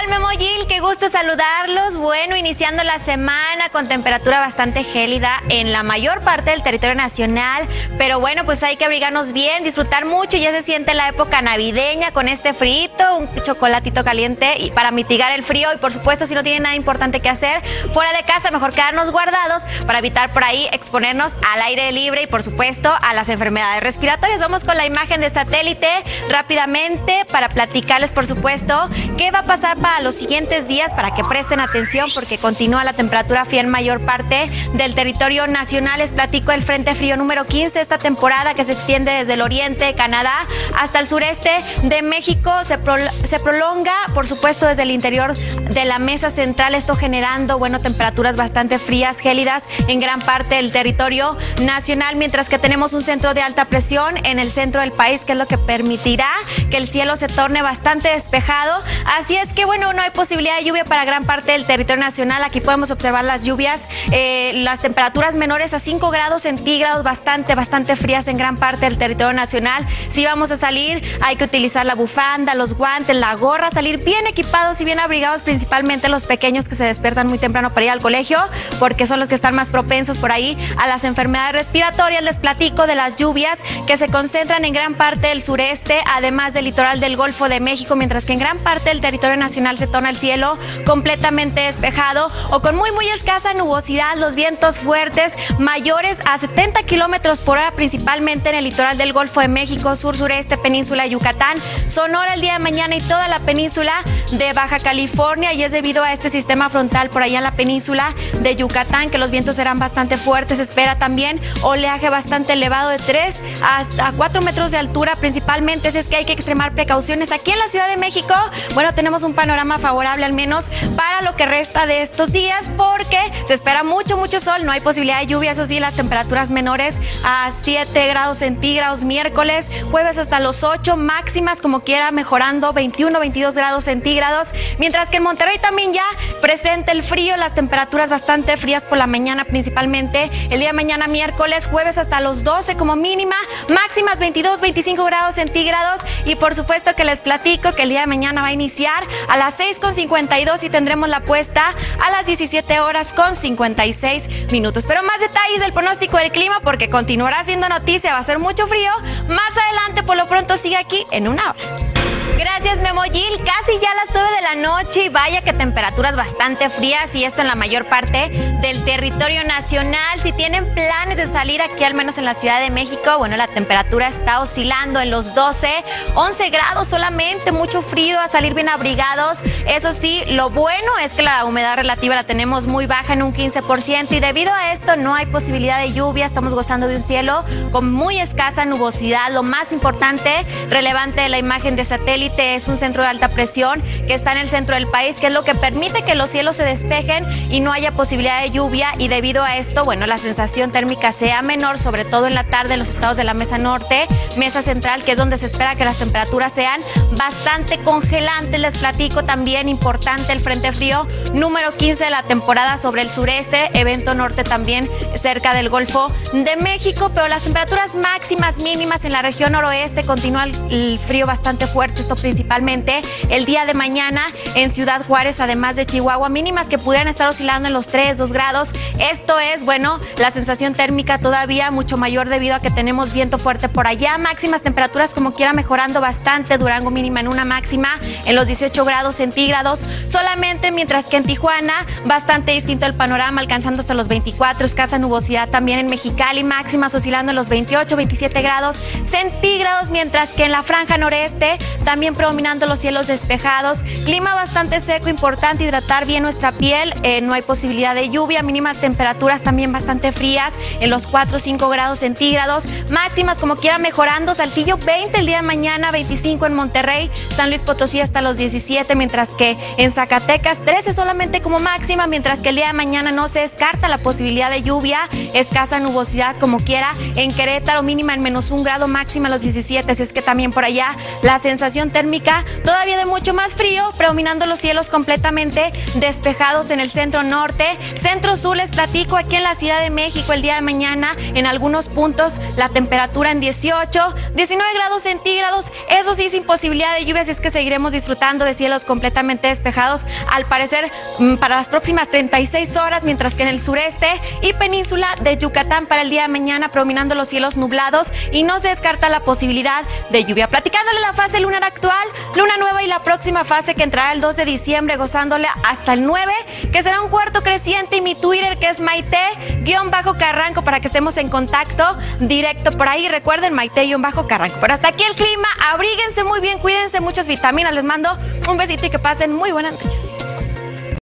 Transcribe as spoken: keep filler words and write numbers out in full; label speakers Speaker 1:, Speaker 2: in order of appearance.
Speaker 1: tal, Memo Gil? Qué gusto saludarlos. Bueno, iniciando la semana con temperatura bastante gélida en la mayor parte del territorio nacional, pero bueno, pues hay que abrigarnos bien, disfrutar mucho. Ya se siente la época navideña con este frito, un chocolatito caliente y para mitigar el frío. Y por supuesto, si no tienen nada importante que hacer fuera de casa, mejor quedarnos guardados para evitar por ahí exponernos al aire libre y por supuesto a las enfermedades respiratorias. Vamos con la imagen de satélite rápidamente para platicarles, por supuesto, qué va a pasar para los siguientes días, para que presten atención porque continúa la temperatura fría en mayor parte del territorio nacional. Les platico el Frente Frío número quince, esta temporada que se extiende desde el oriente de Canadá hasta el sureste de México, se, pro, se prolonga, por supuesto, desde el interior de la mesa central, esto generando, bueno, temperaturas bastante frías, gélidas en gran parte del territorio nacional, mientras que tenemos un centro de alta presión en el centro del país, que es lo que permitirá que el cielo se torne bastante despejado. Así es que, bueno, no hay posibilidad de lluvia para gran parte del territorio nacional. Aquí podemos observar las lluvias, eh, las temperaturas menores a cinco grados centígrados, bastante, bastante frías en gran parte del territorio nacional. Si vamos a salir, hay que utilizar la bufanda, los guantes, la gorra, salir bien equipados y bien abrigados, principalmente los pequeños que se despiertan muy temprano para ir al colegio, porque son los que están más propensos por ahí a las enfermedades respiratorias. Les platico de las lluvias que se concentran en gran parte del sureste, además del litoral del Golfo de México, mientras que en gran parte del territorio nacional se torna el cielo completamente despejado o con muy muy escasa nubosidad. Los vientos fuertes mayores a setenta kilómetros por hora, principalmente en el litoral del Golfo de México, sur, sureste, península de Yucatán, Sonora el día de mañana y toda la península de Baja California, y es debido a este sistema frontal por allá en la península de Yucatán que los vientos serán bastante fuertes. Se espera también oleaje bastante elevado de tres hasta cuatro metros de altura principalmente, así es que hay que extremar precauciones. Aquí en la Ciudad de México, bueno, tenemos un panorama favorable al menos para lo que resta de estos días, porque se espera mucho, mucho sol, no hay posibilidad de lluvia. Eso sí, las temperaturas menores a siete grados centígrados miércoles, jueves hasta los ocho, máximas como quiera mejorando veintiuno, veintidós grados centígrados, mientras que en Monterrey también ya presenta el frío, las temperaturas bastante frías por la mañana principalmente. El día de mañana miércoles, jueves hasta los doce como mínima, máximas veintidós, veinticinco grados centígrados, y por supuesto que les platico que el día de mañana va a iniciar a las seis con cincuenta y dos y tendremos la puesta a las diecisiete horas con cincuenta y seis minutos. Pero más detalles del pronóstico del clima, porque continuará siendo noticia, va a ser mucho frío más adelante. Por lo pronto sigue aquí en una hora. Gracias, Memo Gil. Casi ya las nueve de la noche y vaya que temperaturas bastante frías, y esto en la mayor parte del territorio nacional. Si tienen planes de salir aquí, al menos en la Ciudad de México, bueno, la temperatura está oscilando en los doce, once grados solamente, mucho frío, a salir bien abrigados. Eso sí, lo bueno es que la humedad relativa la tenemos muy baja en un quince por ciento, y debido a esto no hay posibilidad de lluvia. Estamos gozando de un cielo con muy escasa nubosidad. Lo más importante, relevante de la imagen de satélite, es un centro de alta presión que está en el centro del país, que es lo que permite que los cielos se despejen y no haya posibilidad de lluvia, y debido a esto, bueno, la sensación térmica sea menor, sobre todo en la tarde en los estados de la mesa norte, mesa central, que es donde se espera que las temperaturas sean bastante congelantes. Les platico también, importante, el Frente Frío número quince de la temporada sobre el sureste, evento norte también cerca del Golfo de México, pero las temperaturas máximas, mínimas en la región noroeste, continúa el frío bastante fuerte, esto principalmente el día de mañana en Ciudad Juárez, además de Chihuahua, mínimas que pudieran estar oscilando en los tres, dos grados. Esto es, bueno, la sensación térmica todavía mucho mayor debido a que tenemos viento fuerte por allá. Máximas temperaturas como quiera mejorando bastante. Durango mínima en una máxima en los dieciocho grados centígrados solamente, mientras que en Tijuana bastante distinto el panorama, alcanzando hasta los veinticuatro, escasa nubosidad también en Mexicali, máximas oscilando en los veintiocho, veintisiete grados centígrados, mientras que en la franja noreste también predominando los cielos despejados, clima bastante seco, importante hidratar bien nuestra piel, eh, no hay posibilidad de lluvia, mínimas temperaturas también bastante frías en los cuatro o cinco grados centígrados, máximas como quiera mejorando. Saltillo veinte el día de mañana, veinticinco en Monterrey, San Luis Potosí hasta los diecisiete, mientras que en Zacatecas trece solamente como máxima, mientras que el día de mañana no se descarta la posibilidad de lluvia, escasa nubosidad como quiera. En Querétaro mínima en menos un grado, máxima a los diecisiete, así es que también por allá la sensación térmica todavía de mucho más frío, predominando los cielos completamente despejados en el centro norte. Centro sur, les platico, aquí en la Ciudad de México el día de mañana en algunos puntos la temperatura en dieciocho, diecinueve grados centígrados. Eso sí, sin posibilidad de lluvias, y es que seguiremos disfrutando de cielos completamente despejados, al parecer para las próximas treinta y seis horas, mientras que en el sureste y península de Yucatán para el día de mañana predominando los cielos nublados y no se descarta la posibilidad de lluvia. Platicándole la fase lunar actual, luna nueva y la próxima fase que entrará el dos de diciembre, gozándole hasta el nueve, que será un cuarto creciente, y mi Twitter, que es Maite-Carranco, para que estemos en contacto directo por ahí. Recuerden, Maite-Carranco. Pero hasta aquí el clima, abríguense muy bien, cuídense, muchas vitaminas, les mando un besito y que pasen muy buenas noches.